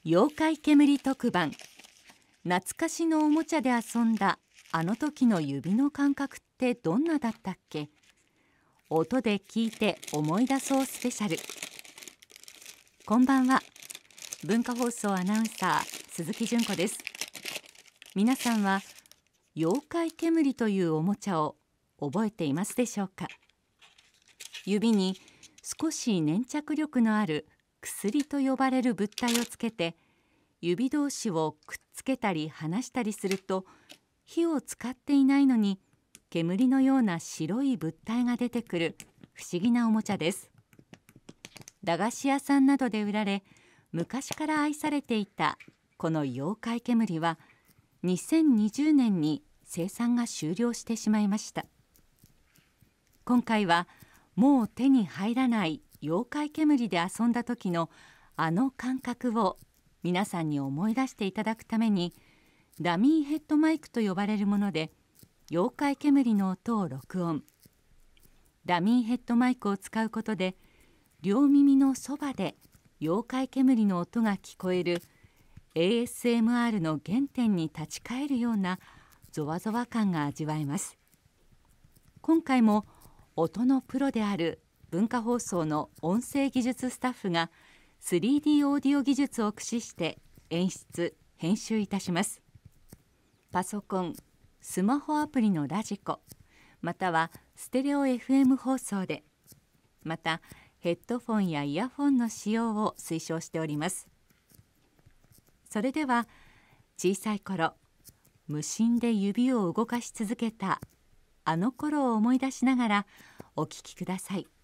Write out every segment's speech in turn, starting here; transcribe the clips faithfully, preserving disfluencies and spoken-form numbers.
妖怪煙特番。懐かしのおもちゃで遊んだあの時の指の感覚ってどんなだったっけ。音で聞いて思い出そうスペシャル。こんばんは。文化放送アナウンサー鈴木純子です。皆さんは妖怪煙というおもちゃを覚えていますでしょうか。指に少し粘着力のある薬と呼ばれる物体をつけて、指同士をくっつけたり離したりすると、火を使っていないのに煙のような白い物体が出てくる不思議なおもちゃです。駄菓子屋さんなどで売られ、昔から愛されていたこの妖怪煙はにせんにじゅうねんに生産が終了してしまいました。今回はもう手に入らない妖怪煙で遊んだ時のあの感覚を皆さんに思い出していただくために、ダミーヘッドマイクと呼ばれるもので妖怪煙の音を録音。ダミーヘッドマイクを使うことで、両耳のそばで妖怪煙の音が聞こえる エーエスエムアール の原点に立ち返るようなゾワゾワ感が味わえます。今回も音のプロである文化放送の音声技術スタッフが スリーディー オーディオ技術を駆使して演出・編集いたします。パソコン、スマホアプリのラジコ、またはステレオ エフエム 放送で、またヘッドフォンやイヤフォンの使用を推奨しております。それでは小さい頃、無心で指を動かし続けたあの頃を思い出しながらお聞きください。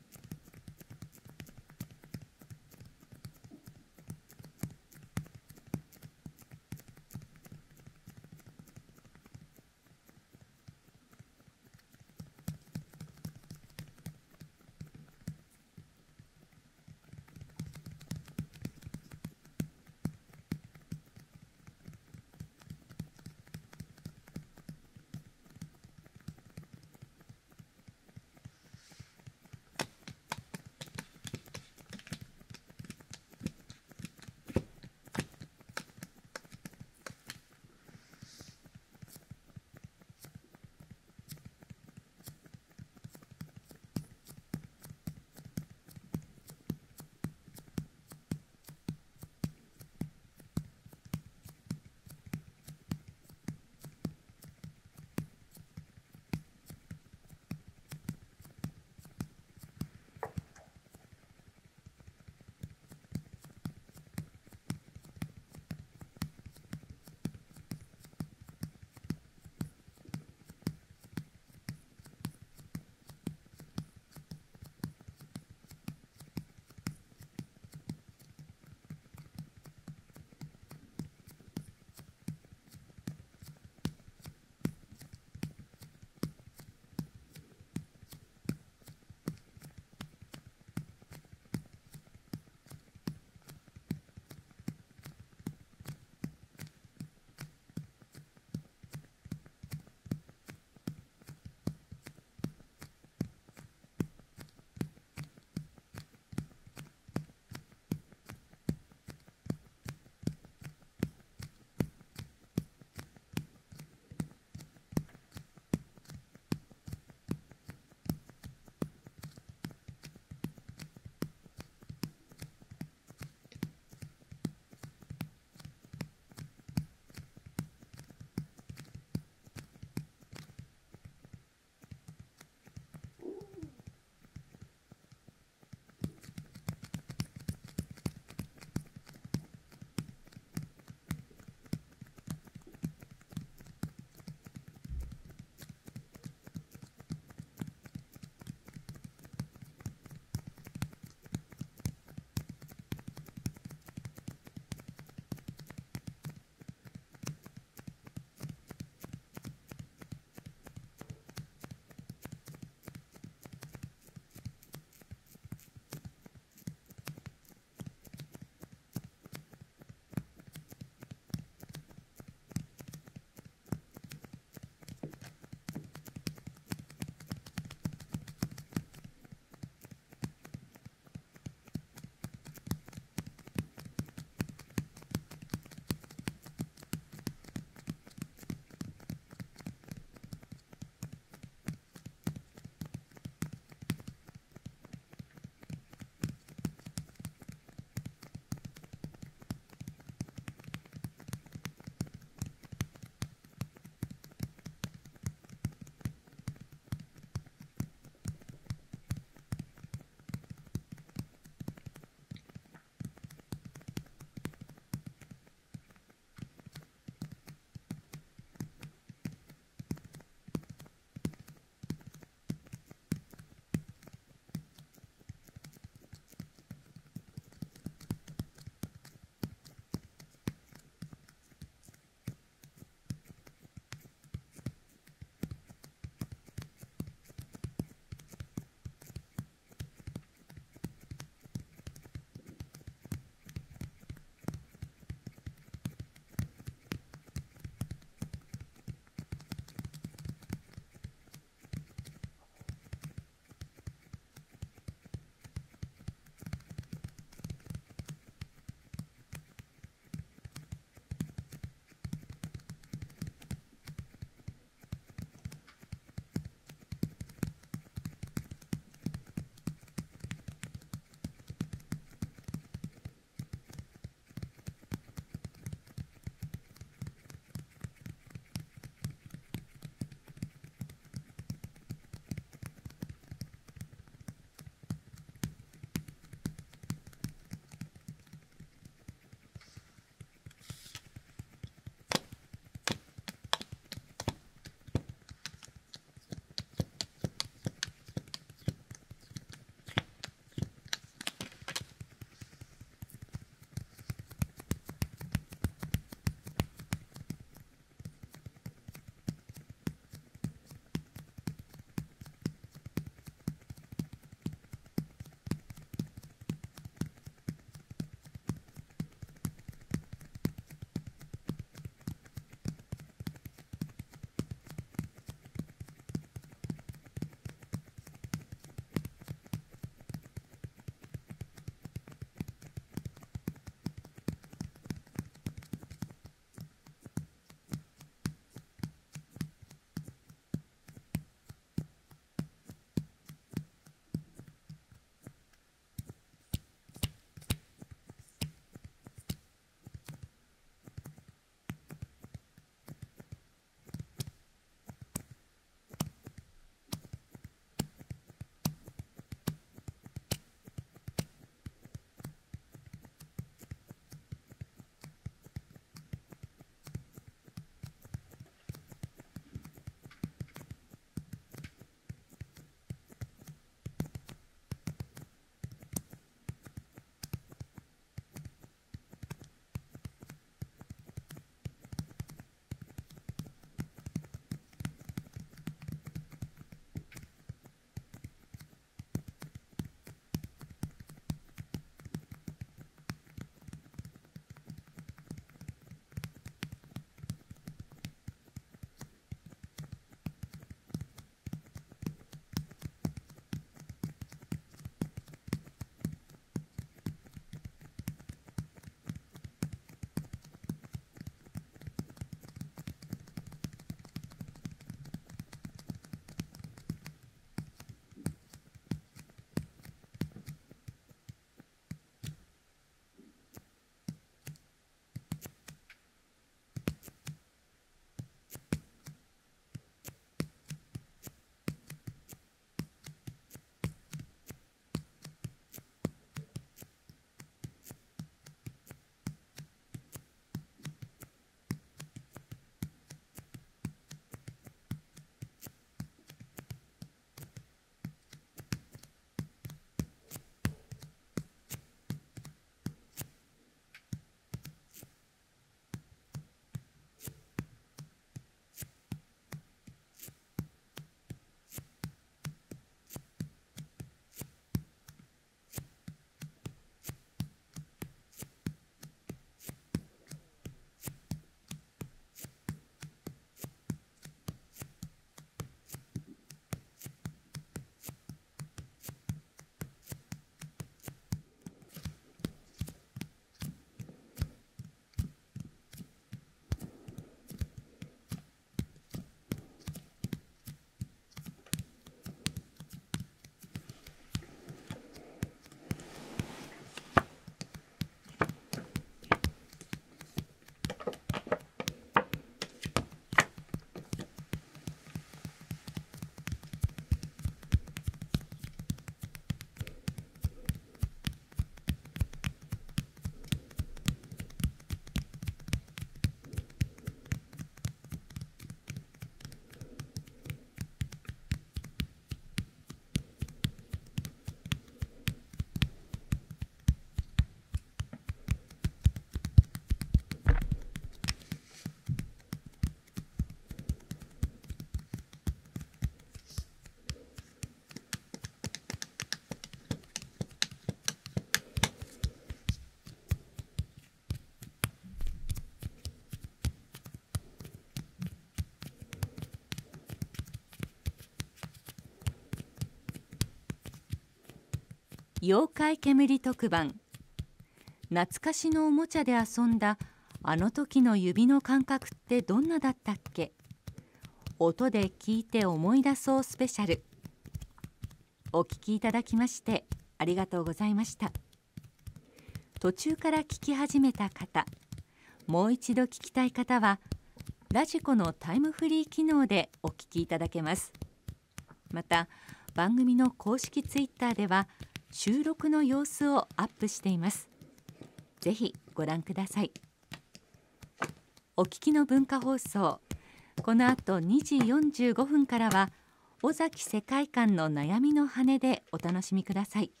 妖怪煙特番。懐かしのおもちゃで遊んだあの時の指の感覚ってどんなだったっけ。音で聞いて思い出そうスペシャル。お聞きいただきましてありがとうございました。途中から聞き始めた方、もう一度聞きたい方はラジコのタイムフリー機能でお聞きいただけます。また番組の公式ツイッターでは収録の様子をアップしています。ぜひご覧ください。お聞きの文化放送、この後にじよんじゅうごふんからは尾崎世界観の悩みの羽でお楽しみください。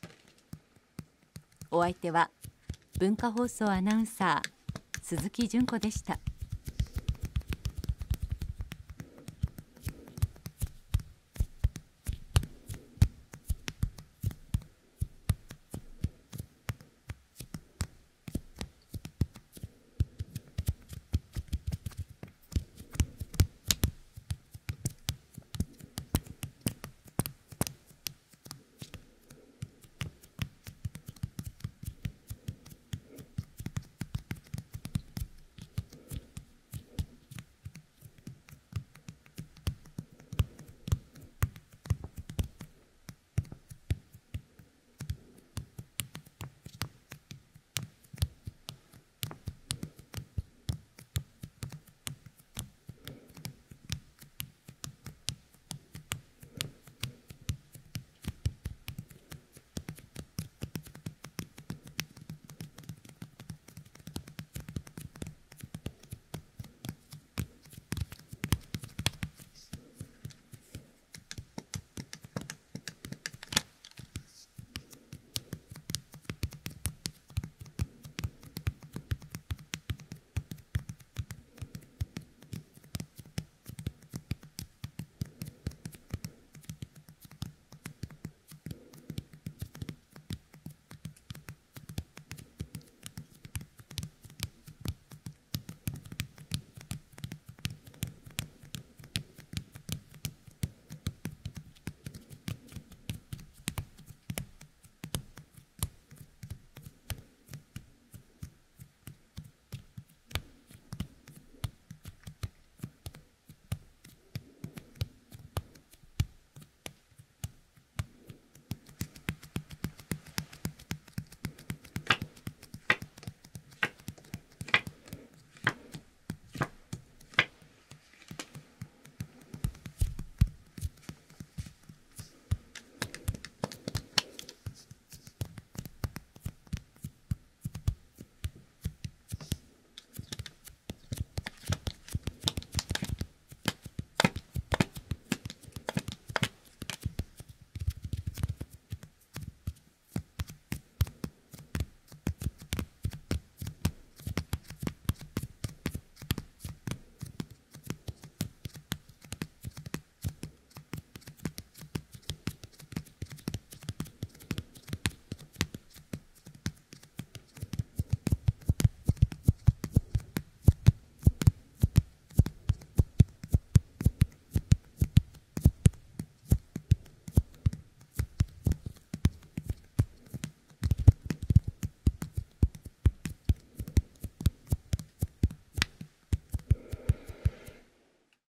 お相手は文化放送アナウンサー鈴木純子でした。